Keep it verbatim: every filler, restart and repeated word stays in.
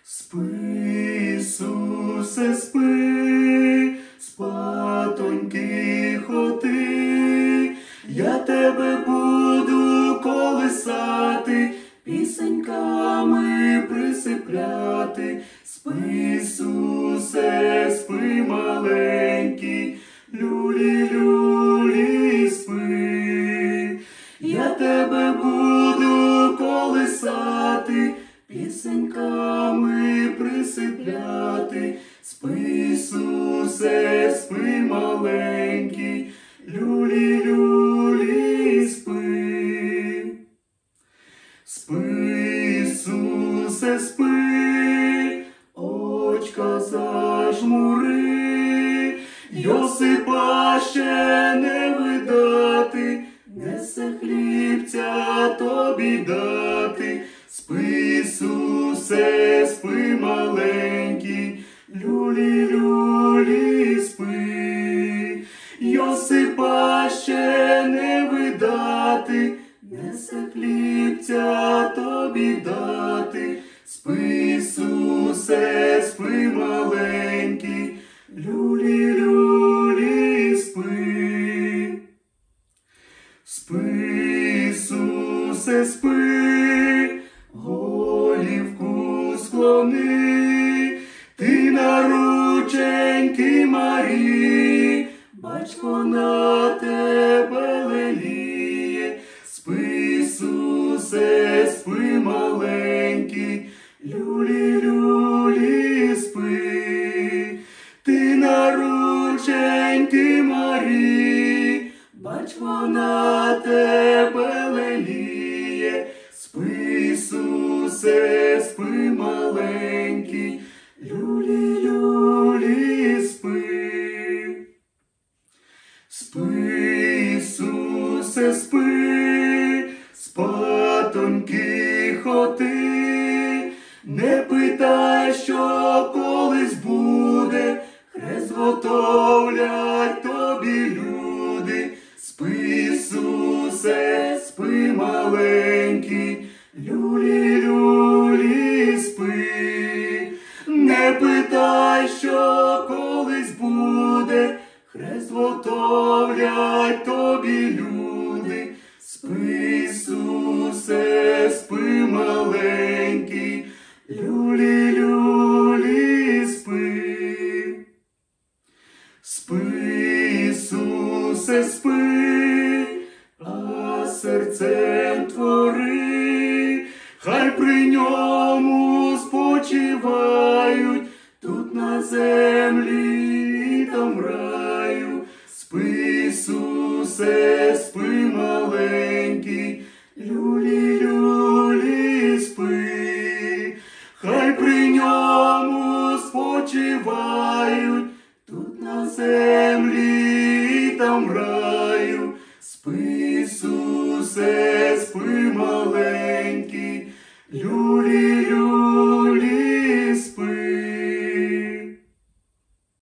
Спи, Ісусе, спи, спатоньки хоти, я тебе буду колисати, пісеньками присипляти. Спи, Ісусе, спи, маленький, люлі-люлі, спи, я тебе буду колисати, пісеньками присипляти. Спи, Ісусе, спи, маленький, люлі-люлі, спи. Спи, Ісусе, спи, очка зажмури, Йосипа ще не видати, несе хлібця тобі дати. Спи, Ісусе, спи, маленький, люлі-люлі, спи, Йосипа ще не видати, несе хлібця тобі дати. Спи, Ісусе, спи, маленький, люлі-люлі, спи. Спи, Ісусе, спи, голівку склони, ти на рученьки Марії, батько на тебе леліє. Спи, Ісусе, спи, маленький, люлі-люлі, спи, ти на рученьки Марії, батько на тебе леліє. Спи, Ісусе, спи, маленький, люлі-люлі, спи. Спи, Ісусе, спи, спатоньки хоти, не питай, що колись буде, хрест готовлять тобі люди. Спи, Ісусе, спи, маленький, люлі-люлі, спи, не питай, що колись буде, хрест готовлять тобі люди. Спи, Ісусе, спи, маленький, люлі-люлі, спи. Спи, Ісусе, спи, а серцем твори, хай при ньому спочивають тут на землі і там в раю. Спи, Ісусе, спи, маленький, люлі-люлі, спи, хай при ньому спочивають тут на землі і там в раю. Спи, Ісусе, спи, маленький, люлі-люлі.